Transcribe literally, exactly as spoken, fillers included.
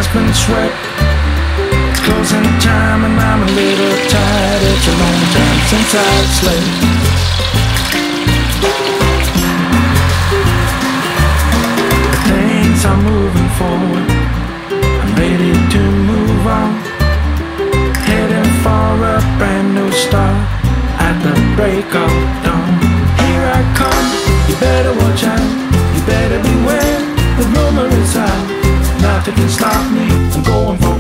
been swept. Closing time and I'm a little tired. It's a long time since I've slept. Things are moving forward. I'm ready to move on. Heading for a brand new start at the break of dawn. Here I come, you better watch out, you better beware. The rumor is out, nothing can stop me, I'm going for